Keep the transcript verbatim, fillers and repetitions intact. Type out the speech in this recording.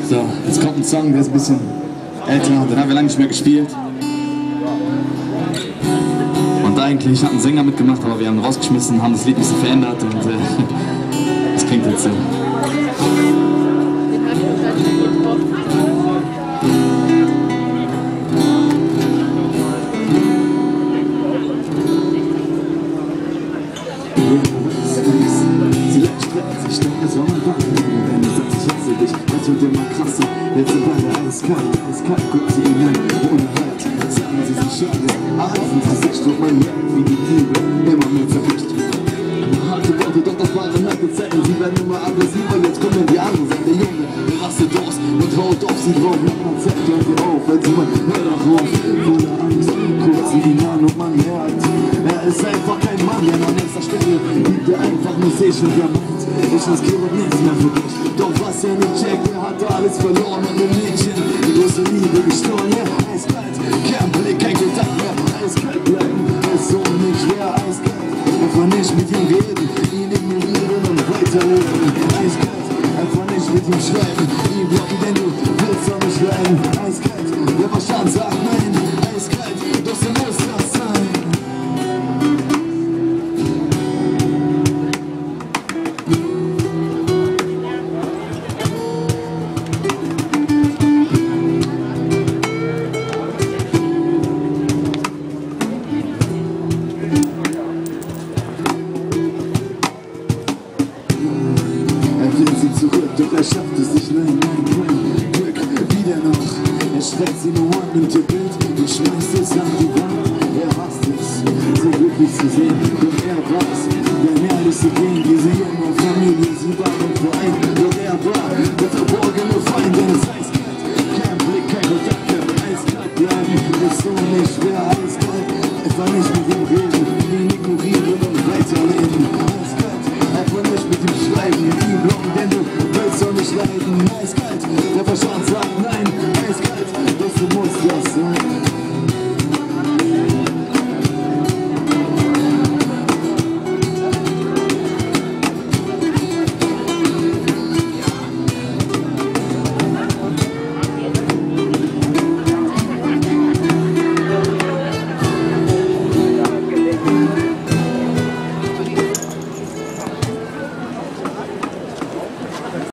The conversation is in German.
So, jetzt kommt ein Song, der ist ein bisschen älter, den haben wir lange nicht mehr gespielt. Und eigentlich hat ein Sänger mitgemacht, aber wir haben ihn rausgeschmissen, haben das Lied ein bisschen verändert und äh, das klingt jetzt so. Wird immer krasser, jetzt sind beide alles kalt, alles kalt, guckt sie ihn an, ohne Halt, sagen sie sich schade, alles ins Gesicht und man merkt, wie die Liebe immer mehr zerbricht. Harte Worte, doch das waren harte Zeiten, sie werden immer aggressiver, jetzt kommen die anderen, sagt der Junge, der rastet aus und haut auf sie drauf, man zeigt hört ihr auf, weil sie mal, hör doch auf, voller Angst, kurz in ihn an und man merkt, er ist einfach kein Mann, ja, an nächster Stelle liebt er einfach nur sich und er meint, ich riskiere nichts mehr für dich, doch was er nicht checkt, er hat alles verloren und ein Mädchen, die große Liebe gestohlen, ja, eiskalt, kein Blick, kein Kontakt mehr, eiskalt bleiben, ist so nicht schwer, eiskalt, einfach nicht mit ihm reden, ihn ignorieren und weiterleben, eiskalt, einfach nicht mit ihm schreiben, ihn blocken, denn du willst doch nicht leiden, eiskalt, der Verstand sagt nein, eiskalt, doch so muss das sein. Zurück, doch er schafft es nicht, nein, nein, kein Glück, wieder noch. Er schreckt sie nur an, nimmt ihr Bild und schmeißt es an die Wand. Er hasst es, sie glücklich zu sehen, doch er weiß, der ehrlich zu gehen.